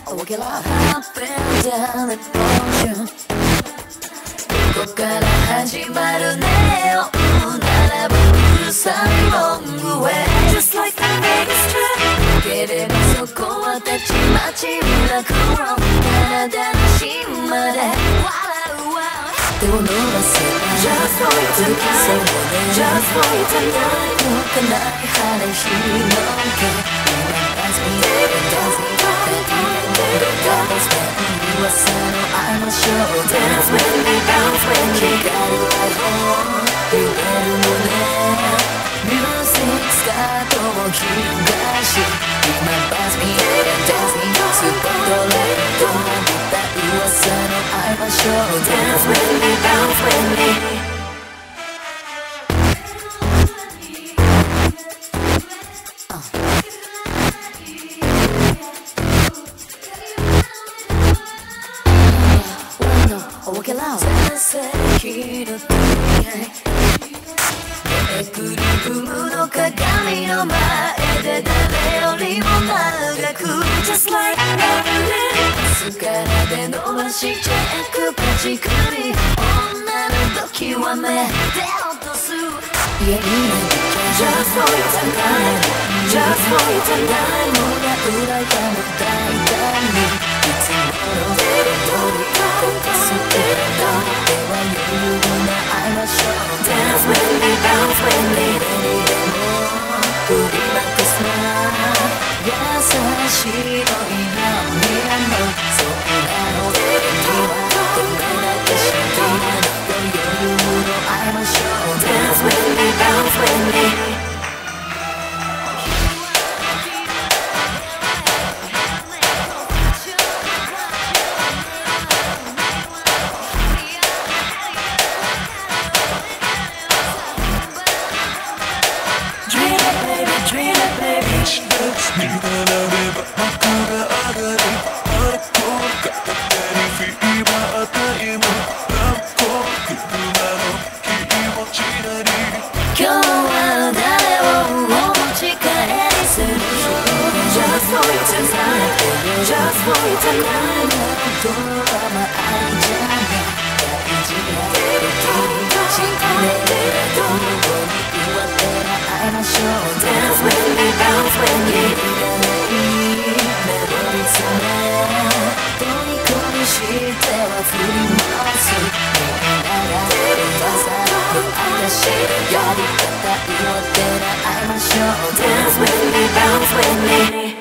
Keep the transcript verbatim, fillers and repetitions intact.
Walk it up and down the motion ここから始まるねよ並ぶうるさいロングウェイ Just like the Vegas Strip ければそこはたちまちミラクル体の芯まで笑うわ手を伸ばせば Just for you tonight Just for you tonight 動かない羽広げ噂の愛のショー Dance with me, bounce with me 光るeyehole 揺れる胸 Music スカートをひがし今バズミ Dancing スポットライト浴びた噂の愛のショー Dance with me, bounce with me Walk it out 先々ひろめくる踏むの鏡の前で誰よりも長く Just like every day スカラで伸ばしチェックパチクリ女のときは目で落とす家にいる Just for you tonight Just for you tonight もが裏やも大胆にいつものテレビすけどでは余裕な愛のショー Dance with me, bounce with me 誰にでも振りまくスマ優しいのいや未来のそんなのテレビはどれだけシンプルなの余裕の愛のショー Dance with me, bounce with me Just for you tonight ドラマ愛じゃない大事な時信じれるどこに言われな愛のショー Dance with me, bounce with me いらないメロディー詰め虜にしては振り回すみんなが技の証やり方言われな愛のショー Dance with me, bounce with me